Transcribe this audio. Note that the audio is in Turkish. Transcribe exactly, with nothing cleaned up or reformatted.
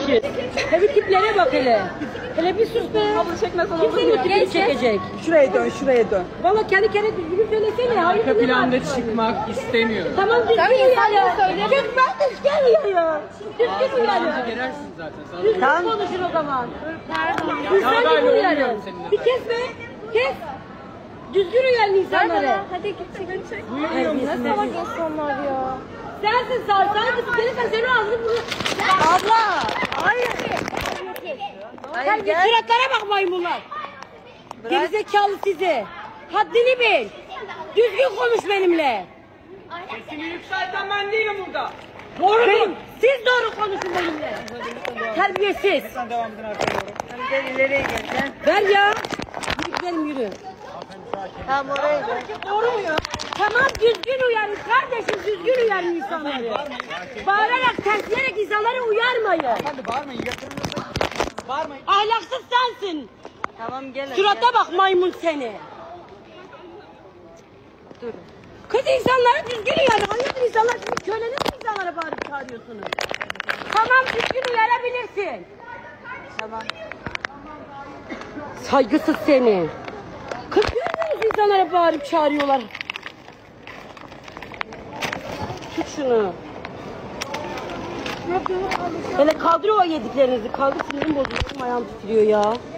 kardeşi. Hele tiplere bak hele. Hele bir sus be. Abla çekmesen Kim senin o tipini çekecek? Şuraya dön, şuraya dön. Valla kendi kendine düzgün söylesene. Arka planda çıkmak istemiyorum. Tamam düzgün uyarı. Çıkma düzgün uyarı. Düzgün uyarı. Girersin zaten. Sana Düzgün Tamam. konuşun o zaman. Ya Düzgün böyle uyarı. olmuyorum seninle. Bir kes be. Kes. Düzgün uyarın insanları. Hadi git çek çek. Nasıl Salak insanlar ya. Sensin sarsan kızı gelirsen senin ağzını bunu. Abla! Hayır. Sen Hayır bir gel. suratlara bak maymunlar. Gerizekalı sizi. Haddini bil. Düzgün konuş benimle. Sesini yükselten ben değilim burada. Doğru benim. Siz doğru konuşun benimle. Terbiyesiz. Sen devam edin arkaya doğru. Hadi gel ileriye gel. Gel. Ver ya. Yürü gidelim yürü. Tamam oraya gel. Doğru mu ya? Tamam düzgün uyarın kardeşim, düzgün uyarın insanları. Bağırarak, tersleyerek insanları uyarmayın. Hadi bağırmayın yakınınızda. Bağırmayın. Ahlaksız sensin. Tamam gel. hadi, Surata bak maymun seni. Dur. Kız insanlara düzgün uyarın. Hayırdır insanlar siz köleniz mi insanlara bağırıp çağırıyorsunuz? Tamam düzgün uyarabilirsin. Tamam. Saygısız seni. Kız görmüyor musun insanlara bağırıp çağırıyorlar. Tut şunu. Hele kaldır o yediklerinizi. Kaldır sinirim bozuldu. Ayağım titriyor ya.